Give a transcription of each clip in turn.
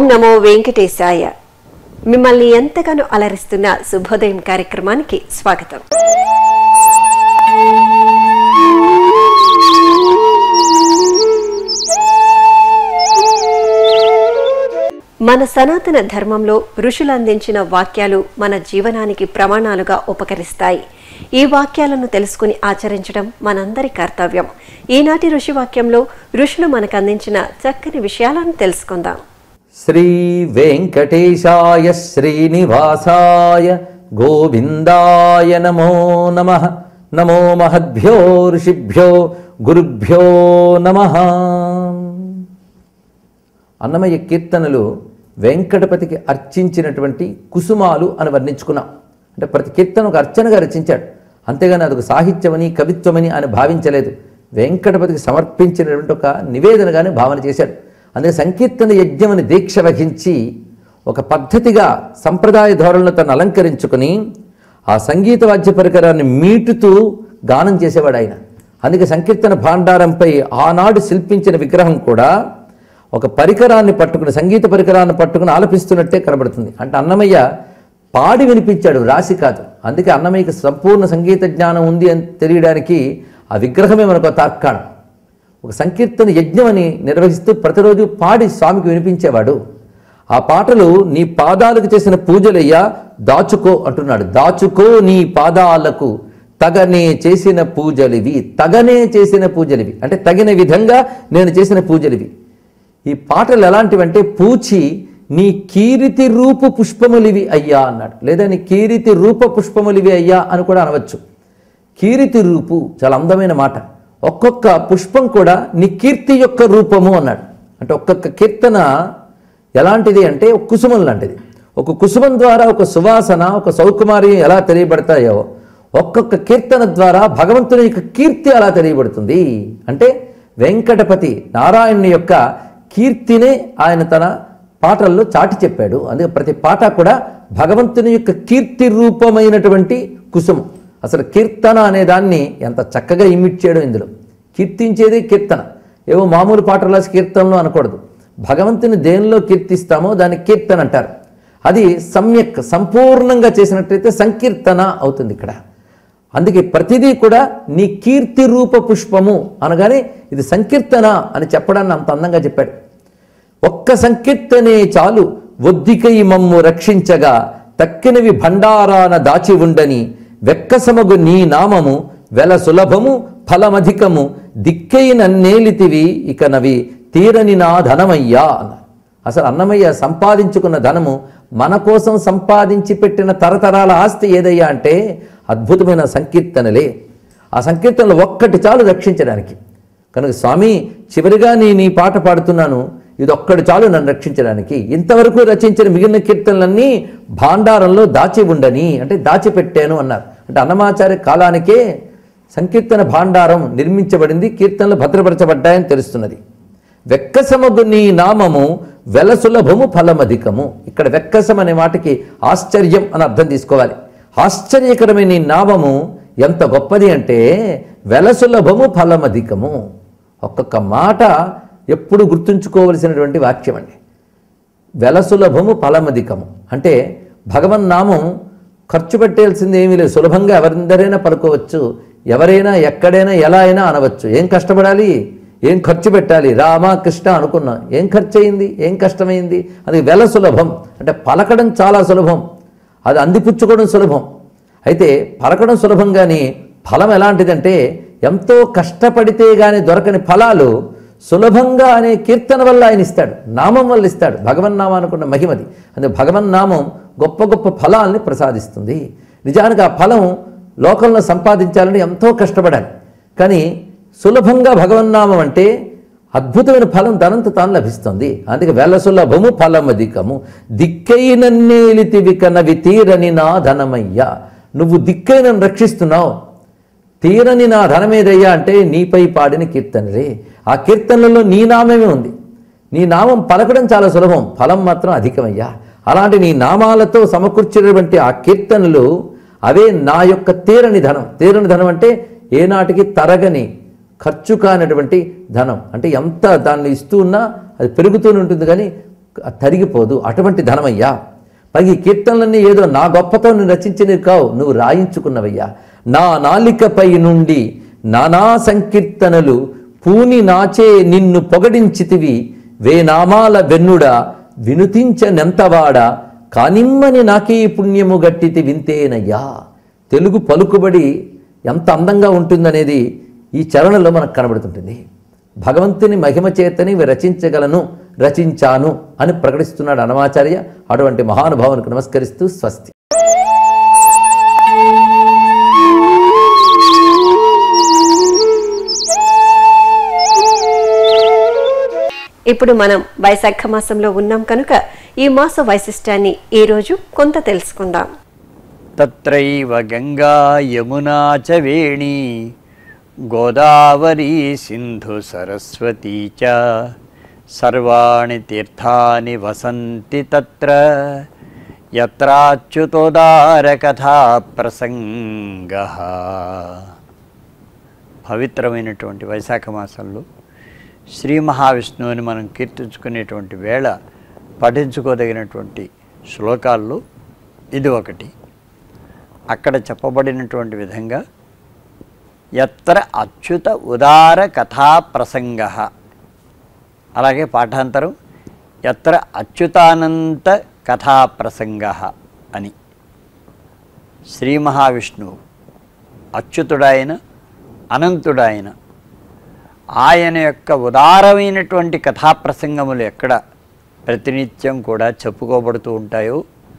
నమో వెంకటేశాయ. మిమ్మల్ని ఎంతగానో అలరిస్తున్న శుభోదయం కార్యక్రమానికి స్వాగతం. మన సనాతన ధర్మంలో ఋషులు అందించిన వాక్యాలు మన జీవనానికి ప్రమాణాలుగా ఉపకరిస్తాయి. ఈ వాక్యాలను తెలుసుకుని ఆచరించడం మనందరి కర్తవ్యం. ఈనాటి ఋషి వాక్యంలో ఋషులు మనకు అందించిన చక్కని విషయాలను తెలుసుకుందాం. శ్రీ వెంకటేశాయ శ్రీనివాసాయ గోవిందాయ నమో నమః. నమో మహద్భ్యో ఋషిభ్యో గురుభ్యో నమః. అన్నమయ్య కీర్తనలు వెంకటపతికి అర్చించినటువంటి కుసుమాలు అని వర్ణించుకున్నాం. అంటే ప్రతి కీర్తన ఒక అర్చనగా రచించాడు, అంతేగాని అదొక సాహిత్యమని కవిత్వమని ఆయన భావించలేదు. వెంకటపతికి సమర్పించినటువంటి ఒక నివేదనగానే భావన చేశాడు. అందుకే సంకీర్తన యజ్ఞమని దీక్ష వహించి ఒక పద్ధతిగా సంప్రదాయ ధోరణులను తను అలంకరించుకుని ఆ సంగీత వాద్య పరికరాన్ని మీటుతూ గానం చేసేవాడు ఆయన. అందుకే సంకీర్తన భాండారంపై ఆనాడు శిల్పించిన విగ్రహం కూడా ఒక పరికరాన్ని పట్టుకుని, సంగీత పరికరాన్ని పట్టుకుని ఆలపిస్తున్నట్టే కనబడుతుంది. అంటే అన్నమయ్య పాడి వినిపించాడు, రాసి కాదు. అందుకే అన్నమయ్యకి సంపూర్ణ సంగీత జ్ఞానం ఉంది అని తెలియడానికి ఆ విగ్రహమే మనకు తార్కాణం. ఒక సంకీర్తన యజ్ఞం అని నిర్వహిస్తూ ప్రతిరోజు పాడి స్వామికి వినిపించేవాడు. ఆ పాటలు నీ పాదాలకు చేసిన పూజలయ్యా దాచుకో అంటున్నాడు. దాచుకో నీ పాదాలకు తగనే చేసిన పూజలివి. తగనే చేసిన పూజలివి అంటే తగిన విధంగా నేను చేసిన పూజలివి. ఈ పాటలు ఎలాంటివంటే పూచి నీ కీరితి రూపు పుష్పములివి అయ్యా అన్నాడు. లేదా నీ కీరితి రూప పుష్పములివి అయ్యా అని కూడా అనవచ్చు. కీరితి రూపు చాలా అందమైన మాట. ఒక్కొక్క పుష్పం కూడా నీ కీర్తి యొక్క రూపము అన్నాడు. అంటే ఒక్కొక్క కీర్తన ఎలాంటిది అంటే ఒక కుసుమం లాంటిది. ఒక కుసుమం ద్వారా ఒక సువాసన, ఒక సౌకుమార్యం ఎలా తెలియబడతాయో ఒక్కొక్క కీర్తన ద్వారా భగవంతుని యొక్క కీర్తి అలా తెలియబడుతుంది. అంటే వెంకటపతి నారాయణుని యొక్క కీర్తినే ఆయన తన పాటల్లో చాటి చెప్పాడు. అందుకే ప్రతి పాట కూడా భగవంతుని యొక్క కీర్తి రూపమైనటువంటి కుసుమం. అసలు కీర్తన అనే దాన్ని ఎంత చక్కగా ఇమిట్ చేయడం ఇందులో. కీర్తించేది కీర్తన, ఏవో మామూలు పాటలు రాసి కీర్తనలు అనకూడదు. భగవంతుని దేనిలో కీర్తిస్తామో దాన్ని కీర్తన అంటారు. అది సమ్యక్ సంపూర్ణంగా చేసినట్లయితే సంకీర్తన అవుతుంది ఇక్కడ. అందుకే ప్రతిదీ కూడా నీ కీర్తి రూప పుష్పము అనగానే ఇది సంకీర్తన అని చెప్పడాన్ని అంత అందంగా చెప్పాడు. ఒక్క సంకీర్తనే చాలు ఒద్దికై మమ్ము రక్షించగా తక్కినవి భండారాన దాచి ఉండని వెక్కసమగు నీ నామము వెల సులభము ఫలమధికము దిక్కై నన్నేలితివి ఇక నవి తీరని నా ధనమయ్యా అన్న. అసలు అన్నమయ్య సంపాదించుకున్న ధనము మన కోసం సంపాదించి పెట్టిన తరతరాల ఆస్తి ఏదయ్యా అంటే అద్భుతమైన సంకీర్తనలే. ఆ సంకీర్తనలు ఒక్కటి చాలు రక్షించడానికి. కనుక స్వామి చివరిగా నీ పాట పాడుతున్నాను, ఇది ఒక్కటి చాలు నన్ను రక్షించడానికి. ఇంతవరకు రచించిన మిగిలిన కీర్తనలన్నీ భాండారంలో దాచి ఉండని అంటే దాచిపెట్టాను అన్నారు. అంటే అన్నమాచార్య కాలానికే సంకీర్తన భాండారం నిర్మించబడింది, కీర్తనలు భద్రపరచబడ్డాయని తెలుస్తున్నది. వెక్కసమగు నీ నామము వెలసులభము ఫలమధికము. ఇక్కడ వెక్కసం అనే మాటకి ఆశ్చర్యం అని అర్థం తీసుకోవాలి. ఆశ్చర్యకరమైన నీ నామము ఎంత గొప్పది అంటే వెలసులభము ఫలమధికము. ఒక్కొక్క మాట ఎప్పుడు గుర్తుంచుకోవలసినటువంటి వాక్యం అండి. వెలసులభము ఫలమధికము అంటే భగవన్నామం ఖర్చు పెట్టాల్సింది ఏమీ లేదు. సులభంగా ఎవరిందరైనా పలుకోవచ్చు, ఎవరైనా ఎక్కడైనా ఎలా అయినా అనవచ్చు. ఏం కష్టపడాలి, ఏం ఖర్చు పెట్టాలి, రామ కృష్ణ అనుకున్నా ఏం ఖర్చు అయింది, ఏం కష్టమైంది. అది వెల సులభం అంటే పలకడం చాలా సులభం, అది అందిపుచ్చుకోవడం సులభం. అయితే పలకడం సులభం, కానీ ఫలం ఎలాంటిదంటే ఎంతో కష్టపడితే కానీ దొరకని ఫలాలు సులభంగా అనే కీర్తన వల్ల ఆయన ఇస్తాడు, నామం వల్ల ఇస్తాడు. భగవన్నామం అనుకున్న మహిమది. అందుకే భగవన్నామం గొప్ప గొప్ప ఫలాల్ని ప్రసాదిస్తుంది. నిజానికి ఆ ఫలం లోకంలో సంపాదించాలని ఎంతో కష్టపడాలి, కానీ సులభంగా భగవన్నామం అంటే అద్భుతమైన ఫలం తనంత తాను లభిస్తుంది. అందుకే వెల సులభము ఫలమధికము దిక్కై నన్నేలితివి కనవి తీరని నా ధనమయ్యా. నువ్వు దిక్కై నన్ను రక్షిస్తున్నావు, తీరని నా ధనమేదయ్యా అంటే నీపై పాడిన కీర్తనలే. ఆ కీర్తనలలో నీ నామమే ఉంది. నీ నామం పలకడం చాలా సులభం, ఫలం మాత్రం అధికమయ్యా. అలాంటి నీ నామాలతో సమకూర్చినటువంటి ఆ కీర్తనలు అవే నా యొక్క తీరని ధనం. తీరని ధనం అంటే ఏనాటికి తరగని ఖర్చు కానటువంటి ధనం. అంటే ఎంత దాన్ని ఇస్తూ ఉన్నా అది పెరుగుతూనే ఉంటుంది, కానీ తరిగిపోదు, అటువంటి ధనమయ్యా. పైగా ఈ కీర్తనలన్నీ ఏదో నా గొప్పతో నువ్వు రచించినవి కావు, నువ్వు రాయించుకున్నవయ్యా. నా నాలికపై నుండి నానా సంకీర్తనలు పూని నాచే నిన్ను పొగడించితివి, వేనామాల వెన్నుడా వినుతించనెంతవాడా, కానిమ్మని నాకీ పుణ్యము గట్టితి వింతేనయ్యా. తెలుగు పలుకుబడి ఎంత అందంగా ఉంటుందనేది ఈ చరణంలో మనకు కనబడుతుంటుంది. భగవంతుని మహిమ చేతని రచించగలను, రచించాను అని ప్రకటిస్తున్నాడు అన్నమాచార్య. అటువంటి మహానుభావునికి నమస్కరిస్తూ స్వస్తి. ఇప్పుడు మనం వైశాఖ మాసంలో ఉన్నాం కనుక ఈ మాస వైశిష్ట్యాన్ని ఈ రోజు కొంత తెలుసుకుందాం. తత్రైవ గంగా యమునా చ వేణి గోదావరి సింధు సరస్వతీ చ సర్వాణి తీర్థాని వసంతి తత్ర యత్రాచ్యుతోదార కథా ప్రసంగః. పవిత్రమైనటువంటి వైశాఖ మాసంలో శ్రీ మహావిష్ణువుని మనం కీర్తించుకునేటువంటి వేళ పఠించుకోదగినటువంటి శ్లోకాల్లో ఇది ఒకటి. అక్కడ చెప్పబడినటువంటి విధంగా యత్ర అచ్యుత ఉదార కథా ప్రసంగః, అలాగే పాఠాంతరం యత్ర అచ్యుతానంత కథా ప్రసంగః అని. శ్రీ మహావిష్ణువు అచ్యుతుడాయన, అనంతుడాయన, ఆయన యొక్క ఉదారమైనటువంటి కథాప్రసంగములు ఎక్కడ ప్రతినిత్యం కూడా చెప్పుకోబడుతూ ఉంటాయో,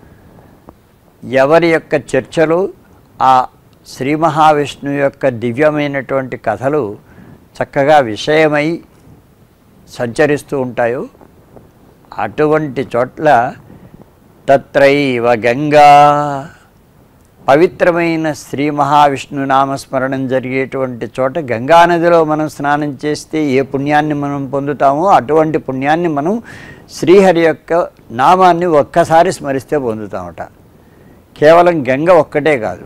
ఎవరి యొక్క చర్చలు ఆ శ్రీ మహావిష్ణువు యొక్క దివ్యమైనటువంటి కథలు చక్కగా విషయమై సంచరిస్తూ ఉంటాయో అటువంటి చోట్ల తత్రైవ గంగా, పవిత్రమైన శ్రీ మహావిష్ణు నామస్మరణం జరిగేటువంటి చోట గంగానదిలో మనం స్నానం చేస్తే ఏ పుణ్యాన్ని మనం పొందుతామో అటువంటి పుణ్యాన్ని మనం శ్రీహరి యొక్క నామాన్ని ఒక్కసారి స్మరిస్తే పొందుతామట. కేవలం గంగ ఒక్కటే కాదు,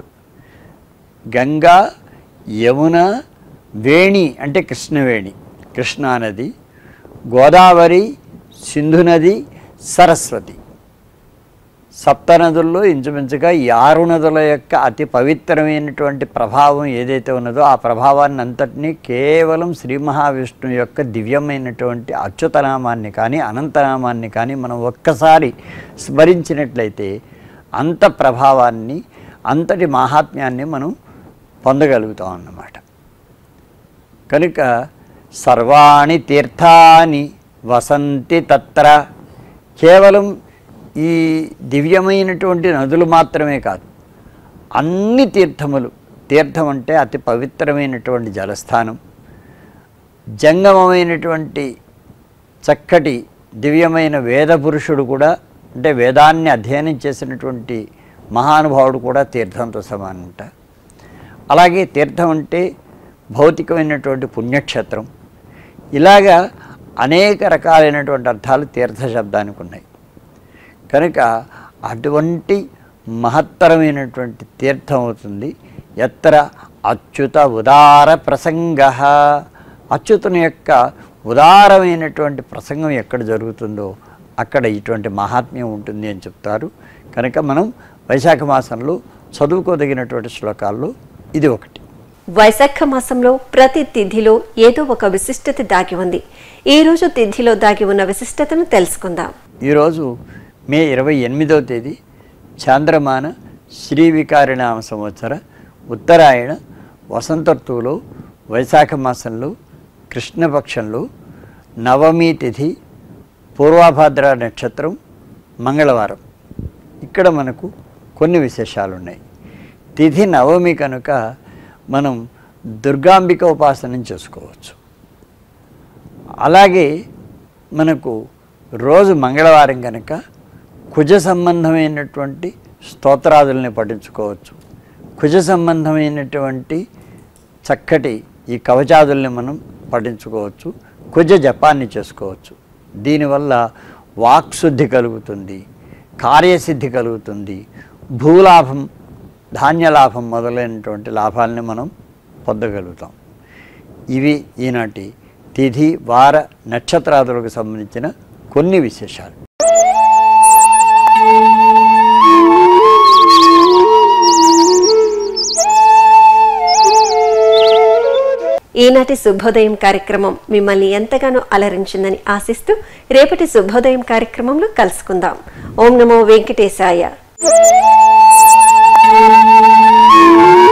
గంగా, యమున, వేణి అంటే కృష్ణవేణి కృష్ణానది, గోదావరి, సింధు నది, సరస్వతి, సప్తనదుల్లో ఇంచుమించుగా 6 నదుల యొక్క అతి పవిత్రమైనటువంటి ప్రభావం ఏదైతే ఉన్నదో ఆ ప్రభావాన్ని అంతటినీ కేవలం శ్రీ మహావిష్ణువు యొక్క దివ్యమైనటువంటి అచ్యుతనామాన్ని కానీ అనంతనామాన్ని కానీ మనం ఒక్కసారి స్మరించినట్లయితే అంత ప్రభావాన్ని, అంతటి మహాత్మ్యాన్ని మనం పొందగలుగుతాం అన్నమాట. కనుక సర్వాణి తీర్థాని వసంతి తత్ర, కేవలం ఈ దివ్యమైనటువంటి నదులు మాత్రమే కాదు, అన్ని తీర్థములు, తీర్థం అంటే అతి పవిత్రమైనటువంటి జలస్థానం, జంగమమైనటువంటి చక్కటి దివ్యమైన వేద పురుషుడు కూడా, అంటే వేదాన్ని అధ్యయనం చేసినటువంటి మహానుభావుడు కూడా తీర్థంతో సమానంట. అలాగే తీర్థం అంటే భౌతికమైనటువంటి పుణ్యక్షేత్రం. ఇలాగా అనేక రకాలైనటువంటి అర్థాలు తీర్థ శబ్దానికి ఉన్నాయి. కనుక అటువంటి మహత్తరమైనటువంటి తీర్థం అవుతుంది ఎత్ర అచ్యుత ఉదార ప్రసంగః. అచ్యుతుని యొక్క ఉదారమైనటువంటి ప్రసంగం ఎక్కడ జరుగుతుందో అక్కడ ఇటువంటి మహాత్మ్యం ఉంటుంది అని చెప్తారు. కనుక మనం వైశాఖ మాసంలో చదువుకోదగినటువంటి శ్లోకాల్లో ఇది ఒకటి. వైశాఖ మాసంలో ప్రతి తిథిలో ఏదో ఒక విశిష్టత దాగి ఉంది. ఈ రోజు తిథిలో దాగి ఉన్న విశిష్టతను తెలుసుకుందాం. ఈరోజు మే 28వ తేదీ చాంద్రమాన శ్రీ వికారినామ సంవత్సర ఉత్తరాయణ వసంత ఋతువులో వైశాఖ మాసంలో కృష్ణపక్షంలో నవమి తిథి, పూర్వభాద్ర నక్షత్రం, మంగళవారం. ఇక్కడ మనకు కొన్ని విశేషాలు ఉన్నాయి. తిథి నవమి కనుక మనం దుర్గాంబిక ఉపాసనం చేసుకోవచ్చు. అలాగే మనకు రోజు మంగళవారం కనుక కుజ సంబంధమైనటువంటి స్తోత్రాదుల్ని పఠించుకోవచ్చు. కుజ సంబంధమైనటువంటి చక్కటి ఈ కవచాదుల్ని మనం పఠించుకోవచ్చు. కుజ జపాన్ని చేసుకోవచ్చు. దీనివల్ల వాక్శుద్ధి కలుగుతుంది, కార్యసిద్ధి కలుగుతుంది, భూలాభం, ధాన్యలాభం మొదలైనటువంటి లాభాలని మనం పొందగలుగుతాం. ఇవి ఈనాటి తిథి, వార, నక్షత్రాదులకు సంబంధించిన కొన్ని విశేషాలు. ఈనాటి శుభోదయం కార్యక్రమం మిమ్మల్ని ఎంతగానో అలరించిందని ఆశిస్తూ రేపటి శుభోదయం కార్యక్రమంలో కలుసుకుందాం. ఓం నమో వెంకటేశాయ.